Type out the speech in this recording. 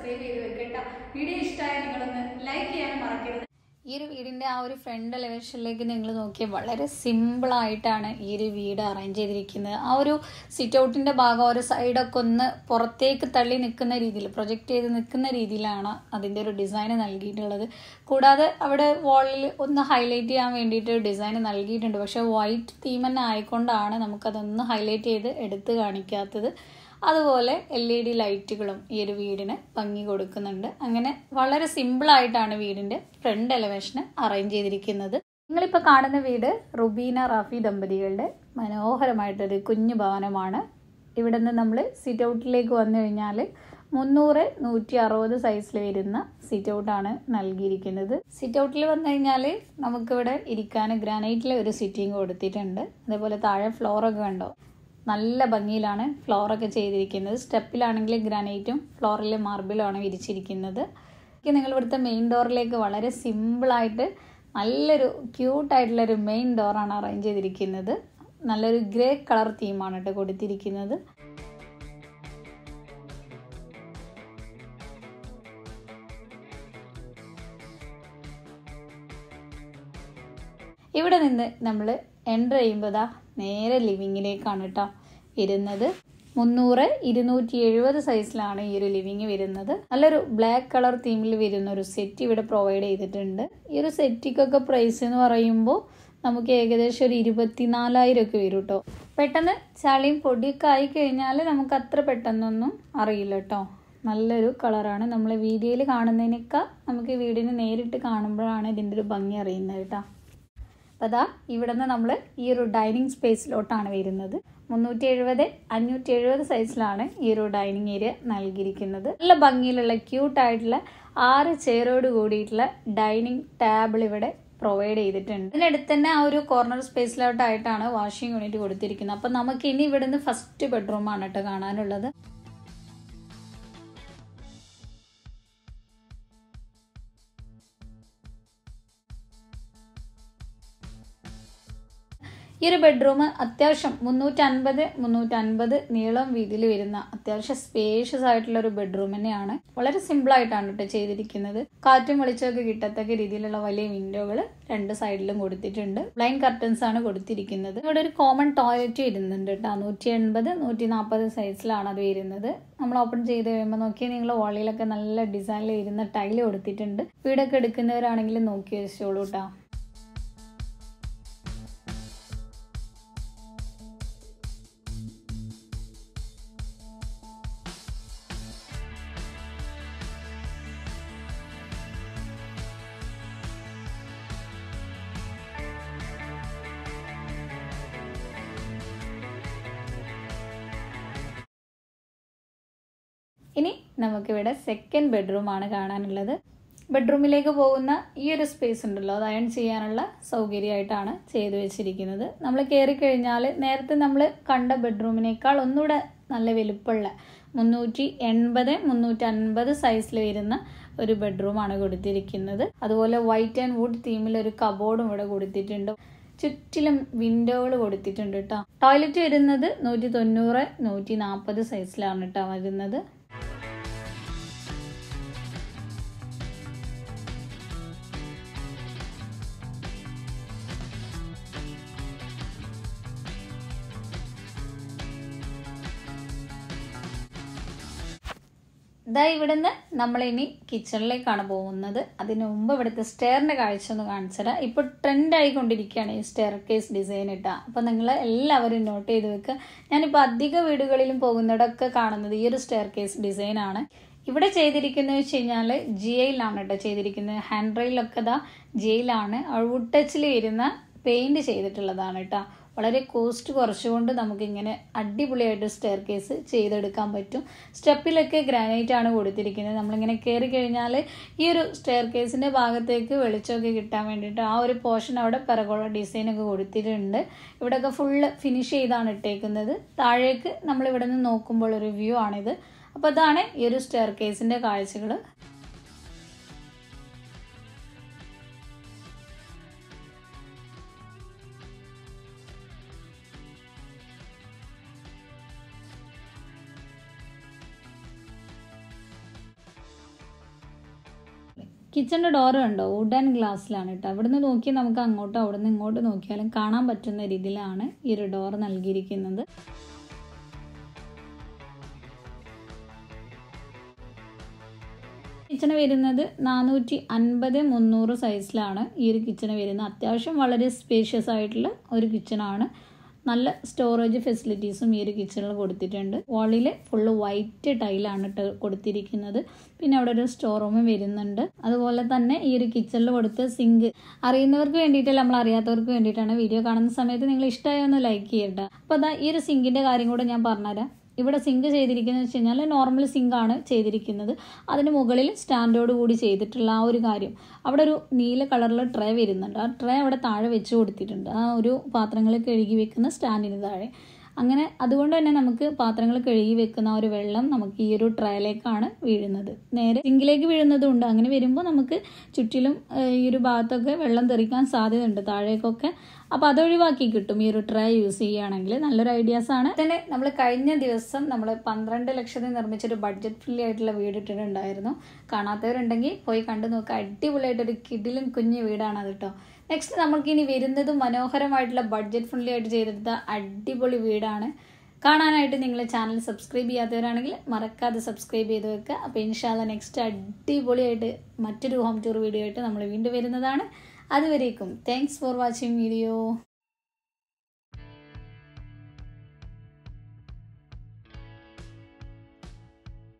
Subscribe ചെയ്ത് വെക്കട്ടോ. Video ഇഷ്ടമായാൽ നിങ്ങളൊന്ന് ലൈക്ക് ചെയ്യാൻ മറക്കരുത്. ഈ ഒരു വീടിൻ്റെ ആ ഒരു ഫ്രണ്ട് എലിവേഷനിലേക്ക് നിങ്ങൾ നോക്കിയാൽ വളരെ സിമ്പിളായിട്ടാണ് ഈ ഒരു വീട് അറേഞ്ച് ചെയ്തിരിക്കുന്നത്. ആ ഒരു സിറ്റ് ഔട്ടിൻ്റെ ഭാഗം ഒരു സൈഡൊക്കെ ഒന്ന് പുറത്തേക്ക് തള്ളി നിൽക്കുന്ന രീതിയിൽ, പ്രൊജക്റ്റ് ചെയ്ത് നിൽക്കുന്ന രീതിയിലാണ് അതിൻ്റെ ഒരു ഡിസൈൻ നൽകിയിട്ടുള്ളത്. കൂടാതെ അവിടെ വാളിൽ ഒന്ന് ഹൈലൈറ്റ് ചെയ്യാൻ വേണ്ടിയിട്ട് ഡിസൈൻ നൽകിയിട്ടുണ്ട്. പക്ഷേ വൈറ്റ് തീം തന്നെ ആയിക്കൊണ്ടാണ് നമുക്കതൊന്ന് ഹൈലൈറ്റ് ചെയ്ത് എടുത്ത് കാണിക്കാത്തത്. അതുപോലെ LED ലൈറ്റുകളും ഈ ഒരു വീടിന് ഭംഗി കൊടുക്കുന്നുണ്ട്. അങ്ങനെ വളരെ സിമ്പിളായിട്ടാണ് വീടിൻ്റെ ഫ്രണ്ട് എലവേഷന് അറേഞ്ച് ചെയ്തിരിക്കുന്നത്. നിങ്ങളിപ്പോൾ കാണുന്ന വീട് റുബീന റാഫി ദമ്പതികളുടെ മനോഹരമായിട്ടൊരു കുഞ്ഞു ഭവനമാണ്. ഇവിടെ നിന്ന് നമ്മൾ സിറ്റ് ഔട്ടിലേക്ക് വന്നു കഴിഞ്ഞാൽ 300-160 സൈസിൽ വരുന്ന സിറ്റ് ഔട്ടാണ് നൽകിയിരിക്കുന്നത്. സിറ്റ് ഔട്ടിൽ വന്നു കഴിഞ്ഞാൽ നമുക്കിവിടെ ഇരിക്കാൻ ഗ്രാനൈറ്റിലെ ഒരു സിറ്റിംഗ് കൊടുത്തിട്ടുണ്ട്. അതേപോലെ താഴെ ഫ്ലോറൊക്കെ കണ്ടോ, നല്ല ഭംഗിയിലാണ് ഫ്ലോറൊക്കെ ചെയ്തിരിക്കുന്നത്. സ്റ്റെപ്പിലാണെങ്കിൽ ഗ്രാനൈറ്റും ഫ്ലോറിൽ മാർബിളുമാണ് വിരിച്ചിരിക്കുന്നത്. നിങ്ങൾ ഇവിടുത്തെ മെയിൻ ഡോറിലേക്ക് വളരെ സിമ്പിളായിട്ട് നല്ലൊരു ക്യൂട്ടായിട്ടുള്ളൊരു മെയിൻ ഡോറാണ് അറേഞ്ച് ചെയ്തിരിക്കുന്നത്. നല്ലൊരു ഗ്രേ കളർ തീമാണ് കേട്ടോ കൊടുത്തിരിക്കുന്നത്. ഇവിടെ നിന്ന് നമ്മൾ എൻ്റർ ചെയ്യുമ്പോൾ നേരെ ലിവിങ്ങിലേക്കാണ് കേട്ടോ വരുന്നത്. 300-270 സൈസിലാണ് ഈ ഒരു ലിവിങ് വരുന്നത്. നല്ലൊരു ബ്ലാക്ക് കളർ തീമിൽ വരുന്ന ഒരു സെറ്റ് ഇവിടെ പ്രൊവൈഡ് ചെയ്തിട്ടുണ്ട്. ഈ ഒരു സെറ്റിക്കൊക്കെ പ്രൈസ് എന്ന് പറയുമ്പോൾ നമുക്ക് ഏകദേശം ഒരു 24,000 ഒക്കെ വരും കേട്ടോ. പെട്ടെന്ന് ചളിയും പൊടിയൊക്കെ ആയി കഴിഞ്ഞാൽ നമുക്ക് അത്ര പെട്ടെന്നൊന്നും അറിയില്ല കേട്ടോ. നല്ലൊരു കളറാണ്. നമ്മൾ വീഡിയോയിൽ കാണുന്നതിനേക്കാൾ നമുക്ക് വീടിന് നേരിട്ട് കാണുമ്പോഴാണ് ഇതിൻ്റെ ഒരു ഭംഗി അറിയുന്നത് കേട്ടോ. അപ്പോൾ അതാ ഇവിടെ നിന്ന് നമ്മൾ ഈ ഒരു ഡൈനിങ് സ്പേസിലോട്ടാണ് വരുന്നത്. 370-570 സൈസിലാണ് ഈ ഒരു ഡൈനിങ് ഏരിയ നൽകിയിരിക്കുന്നത്. നല്ല ഭംഗിയിലുള്ള ക്യൂട്ടായിട്ടുള്ള 6 ചെയറോട് കൂടിയിട്ടുള്ള ഡൈനിങ് ടേബിൾ ഇവിടെ പ്രൊവൈഡ് ചെയ്തിട്ടുണ്ട്. ഇതിനടുത്ത് തന്നെ ആ ഒരു കോർണർ സ്പേസിലോട്ടായിട്ടാണ് വാഷിംഗ് യൂണിറ്റ് കൊടുത്തിരിക്കുന്നത്. അപ്പം നമുക്ക് ഇനി ഇവിടുന്ന് ഫസ്റ്റ് ബെഡ്റൂമാണ് കേട്ടോ കാണാനുള്ളത്. ഈ ഒരു ബെഡ്റൂം അത്യാവശ്യം 350 നീളം വീതിയിൽ വരുന്ന അത്യാവശ്യം സ്പേഷ്യസ് ആയിട്ടുള്ള ഒരു ബെഡ്റൂം തന്നെയാണ്. വളരെ സിമ്പിളായിട്ടാണ് കേട്ടോ ചെയ്തിരിക്കുന്നത്. കാറ്റും വെളിച്ചമൊക്കെ കിട്ടത്തക്ക രീതിയിലുള്ള വലിയ വിൻഡോകൾ 2 സൈഡിലും കൊടുത്തിട്ടുണ്ട്. ബ്ലൈൻഡ് കർട്ടൻസ് ആണ് കൊടുത്തിരിക്കുന്നത്. ഇവിടെ ഒരു കോമൺ ടോയ്ലറ്റ് വരുന്നുണ്ട് കേട്ടോ. 180-140 സൈസിലാണ് അത് വരുന്നത്. നമ്മൾ ഓപ്പൺ ചെയ്ത് കഴിയുമ്പോൾ നോക്കിയാൽ നിങ്ങൾ വാളിലൊക്കെ നല്ല ഡിസൈനിൽ വരുന്ന ടൈല് കൊടുത്തിട്ടുണ്ട്. വീടൊക്കെ എടുക്കുന്നവരാണെങ്കിൽ നോക്കി വെച്ചോളൂ കേട്ടോ. ഇനി നമുക്കിവിടെ സെക്കൻഡ് ബെഡ്റൂമാണ് കാണാനുള്ളത്. ബെഡ്റൂമിലേക്ക് പോകുന്ന ഈ ഒരു സ്പേസ് ഉണ്ടല്ലോ, അത് അയൺ ചെയ്യാനുള്ള സൗകര്യമായിട്ടാണ് ചെയ്തു വെച്ചിരിക്കുന്നത്. നമ്മൾ കയറി കഴിഞ്ഞാൽ നേരത്തെ നമ്മൾ കണ്ട ബെഡ്റൂമിനേക്കാൾ ഒന്നുകൂടെ നല്ല വലുപ്പമുള്ള 380-350 സൈസിൽ വരുന്ന ഒരു ബെഡ്റൂമാണ് കൊടുത്തിരിക്കുന്നത്. അതുപോലെ വൈറ്റ് ആൻഡ് വുഡ് തീമിൽ ഒരു കബോർഡും ഇവിടെ കൊടുത്തിട്ടുണ്ട്. ചുറ്റിലും വിൻഡോകൾ കൊടുത്തിട്ടുണ്ട് കേട്ടോ. ടോയ്ലറ്റ് വരുന്നത് 190-140 സൈസിലാണ് കേട്ടോ വരുന്നത്. ഇതാ ഇവിടുന്ന് നമ്മളിനി കിച്ചണിലേക്കാണ് പോകുന്നത്. അതിനു മുമ്പ് ഇവിടുത്തെ സ്റ്റെയറിൻ്റെ കാഴ്ച ഒന്ന് കാണിച്ചുതരാം. ഇപ്പോൾ ട്രെൻഡ് ആയിക്കൊണ്ടിരിക്കുകയാണ് ഈ സ്റ്റെയർ കേസ് ഡിസൈൻ ഇട്ടാ. അപ്പോൾ നിങ്ങൾ എല്ലാവരും നോട്ട് ചെയ്ത് വെക്കുക. ഞാനിപ്പോൾ അധിക വീടുകളിലും പോകുന്നിടമൊക്കെ കാണുന്നത് ഈ ഒരു സ്റ്റെയർ കേസ് ഡിസൈനാണ്. ഇവിടെ ചെയ്തിരിക്കുന്നത് വെച്ച് കഴിഞ്ഞാൽ GIയിലാണ് കേട്ടോ ചെയ്തിരിക്കുന്നത്. ഹാൻഡ് റെയിലൊക്കെ ഇതാ GIയിലാണ്. വുഡ് ടച്ചിൽ വരുന്ന പെയിൻറ് ചെയ്തിട്ടുള്ളതാണ് കേട്ടോ. വളരെ കോസ്റ്റ് കുറച്ചുകൊണ്ട് നമുക്കിങ്ങനെ അടിപൊളിയായിട്ട് സ്റ്റെയർ കേസ് ചെയ്തെടുക്കാൻ പറ്റും. സ്റ്റെപ്പിലൊക്കെ ഗ്രാനൈറ്റ് ആണ് കൊടുത്തിരിക്കുന്നത്. നമ്മളിങ്ങനെ കയറി കഴിഞ്ഞാൽ ഈ ഒരു സ്റ്റെയർ കേസിൻ്റെ ഭാഗത്തേക്ക് വെളിച്ചമൊക്കെ കിട്ടാൻ വേണ്ടിയിട്ട് ആ ഒരു പോർഷൻ അവിടെ പെറഗോള ഡിസൈനൊക്കെ കൊടുത്തിട്ടുണ്ട്. ഇവിടെയൊക്കെ ഫുള്ള് ഫിനിഷ് ചെയ്താണ് ഇട്ടേക്കുന്നത്. താഴേക്ക് നമ്മളിവിടെ നിന്ന് നോക്കുമ്പോൾ ഒരു വ്യൂ ആണിത്. അപ്പോൾ അതാണ് ഈ ഒരു സ്റ്റെയർ കേസിൻ്റെ കാഴ്ചകൾ. കിച്ചണിൻ്റെ ഡോറ് കണ്ടോ, വുഡൻ ഗ്ലാസ്സിലാണ് കേട്ടോ. അവിടുന്ന് നോക്കി നമുക്ക് അങ്ങോട്ടോ അവിടുന്ന് ഇങ്ങോട്ട് നോക്കിയാലും കാണാൻ പറ്റുന്ന രീതിയിലാണ് ഈ ഒരു ഡോർ നൽകിയിരിക്കുന്നത്. കിച്ചണ് വരുന്നത് 450-300 സൈസിലാണ് ഈ ഒരു കിച്ചണ് വരുന്നത്. അത്യാവശ്യം വളരെ സ്പേഷ്യസ് ആയിട്ടുള്ള ഒരു കിച്ചണാണ്. നല്ല സ്റ്റോറേജ് ഫെസിലിറ്റീസും ഈ ഒരു കിച്ചണിൽ കൊടുത്തിട്ടുണ്ട്. വാളിൽ ഫുള്ള് വൈറ്റ് ടൈലാണ് കൊടുത്തിരിക്കുന്നത്. പിന്നെ അവിടെ ഒരു സ്റ്റോർ റൂമും വരുന്നുണ്ട്. അതുപോലെ തന്നെ ഈ ഒരു കിച്ചണിൽ കൊടുത്ത സിങ്ക് അറിയുന്നവർക്ക് വേണ്ടിയിട്ടല്ല, നമ്മൾ അറിയാത്തവർക്ക് വേണ്ടിയിട്ടാണ്. വീഡിയോ കാണുന്ന സമയത്ത് നിങ്ങൾ ഇഷ്ടമായോ ഒന്ന് ലൈക്ക് ചെയ്യട്ടെ. അപ്പോൾ അതാ ഈ ഒരു സിങ്കിൻ്റെ കാര്യം കൂടെ ഞാൻ പറഞ്ഞുതരാം. ഇവിടെ സിങ്ക് ചെയ്തിരിക്കുന്നത് വെച്ച് കഴിഞ്ഞാൽ നോർമൽ സിങ്കാണ് ചെയ്തിരിക്കുന്നത്. അതിന് മുകളിൽ സ്റ്റാൻഡോട് കൂടി ചെയ്തിട്ടുള്ള ആ ഒരു കാര്യം, അവിടെ ഒരു നീല കളറിൽ ട്രേ വരുന്നുണ്ട്. ആ ട്രേ അവിടെ താഴെ വെച്ച് കൊടുത്തിട്ടുണ്ട്, ആ ഒരു പാത്രങ്ങൾ കഴുകി വെക്കുന്ന സ്റ്റാൻഡിന് താഴെ. അങ്ങനെ അതുകൊണ്ട് തന്നെ നമുക്ക് പാത്രങ്ങൾ കഴുകി വെക്കുന്ന ആ ഒരു വെള്ളം നമുക്ക് ഈ ഒരു ട്രേയിലേക്കാണ് വീഴുന്നത്. നേരെ സിങ്കിലേക്ക് വീഴുന്നതും ഉണ്ട്. അങ്ങനെ വരുമ്പോൾ നമുക്ക് ചുറ്റിലും ഈ ഒരു ഭാഗത്തൊക്കെ വെള്ളം തെറിക്കാൻ സാധ്യതയുണ്ട്, താഴേക്കൊക്കെ. അപ്പോൾ അതൊഴിവാക്കി കിട്ടും ഈ ഒരു ട്രേ യൂസ് ചെയ്യുകയാണെങ്കിൽ. നല്ലൊരു ഐഡിയാസാണ്. തന്നെ നമ്മൾ കഴിഞ്ഞ ദിവസം നമ്മൾ 12 ലക്ഷത്തിൽ നിർമ്മിച്ചൊരു ബഡ്ജറ്റ് ഫ്രീ ആയിട്ടുള്ള വീട് ഇട്ടിട്ടുണ്ടായിരുന്നു. കാണാത്തവരുണ്ടെങ്കിൽ പോയി കണ്ടു നോക്കുക. അടിപൊളിയായിട്ടൊരു കിടിലും കുഞ്ഞു വീടാണ് അത് കേട്ടോ. നെക്സ്റ്റ് നമുക്കിനി വരുന്നതും മനോഹരമായിട്ടുള്ള ബഡ്ജറ്റ് ഫ്രണ്ട്ലി ആയിട്ട് ചെയ്തെടുത്ത അടിപൊളി വീടാണ്. കാണാനായിട്ട് നിങ്ങൾ ചാനൽ സബ്സ്ക്രൈബ് ചെയ്യാത്തവരാണെങ്കിൽ മറക്കാതെ സബ്സ്ക്രൈബ് ചെയ്ത് വെക്കുക. അപ്പോൾ ഇൻഷാല്ലാ നെക്സ്റ്റ് അടിപൊളിയായിട്ട് മറ്റൊരു ഹോം ടൂർ വീഡിയോ ആയിട്ട് നമ്മൾ വീണ്ടും വരുന്നതാണ്. അതുവരേക്കും താങ്ക്സ് ഫോർ വാച്ചിങ് വീഡിയോ.